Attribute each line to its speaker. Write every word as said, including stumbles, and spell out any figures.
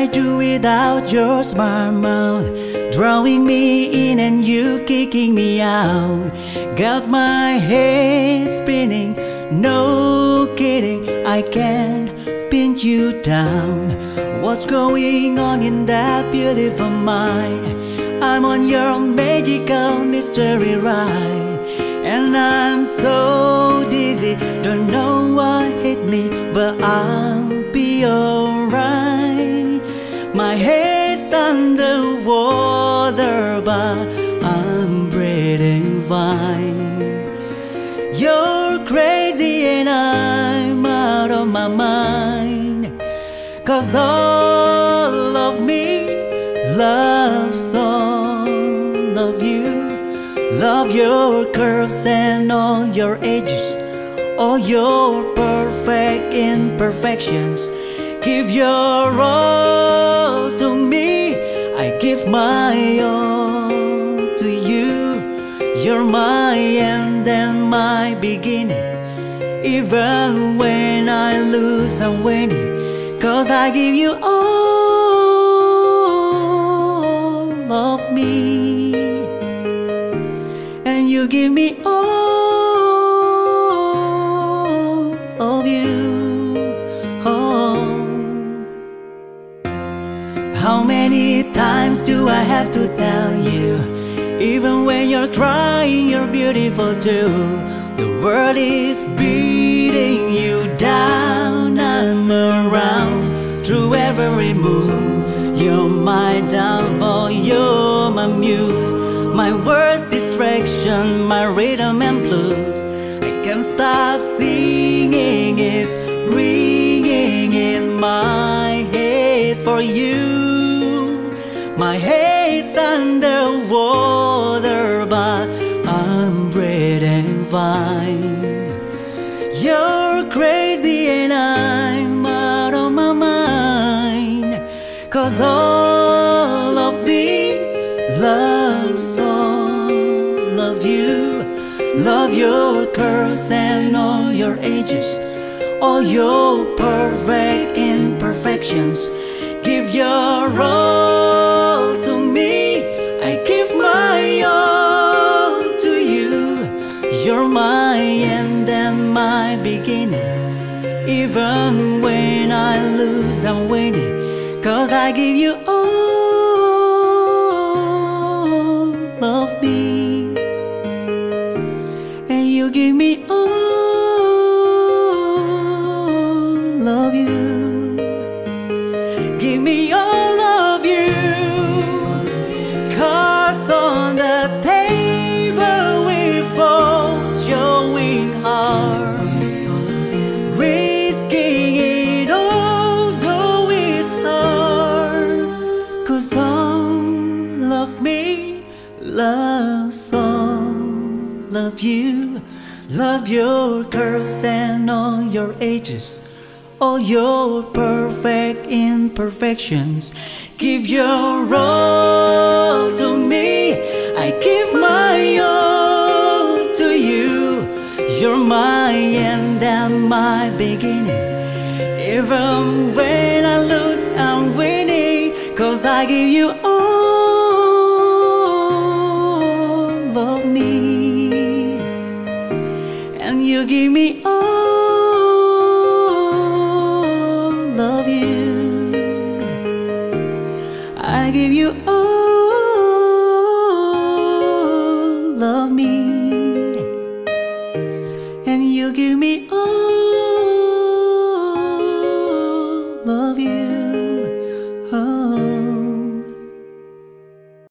Speaker 1: I do without your smart mouth? Drawing me in and you kicking me out. Got my head spinning, no kidding, I can't pin you down. What's going on in that beautiful mind? I'm on your magical mystery ride, and I'm so dizzy, don't know what hit me, but I'll be alright. My head's underwater, but I'm breathing fine. You're crazy and I'm out of my mind, 'cause all of me loves all of you. Love your curves and all your edges, all your perfect imperfections. Give your all to me, I give my all to you. You're my end and my beginning. Even when I lose, I'm winning, 'cause I give you all of me, and you give me all of you. Oh. How many times do I have to tell you? Even when you're crying, you're beautiful too. The world is beating you down. I'm around through every move. You're my downfall, you're my muse, my worst distraction, my rhythm and blues. I can't stop singing, it's ringing in my head for you. My head's underwater, but I'm breathing fine. You're crazy and I'm out of my mind, 'cause all of me loves all of you. Love your curves and all your edges, all your perfect imperfections. Give your all to me, I give my all to you. You're my end and my beginning. Even when I lose, I'm winning, 'cause I give you all of me, and you give me all of you. Give me all of you. Cards on the table, we both showing hearts, risking it all, though it's hard. 'Cause all of me loves all of you. Love your curves and all your edges, all your perfect imperfections. Give your all to me, I give my all to you. You're my end and my beginning. Even when I lose, I'm winning, 'cause I give you all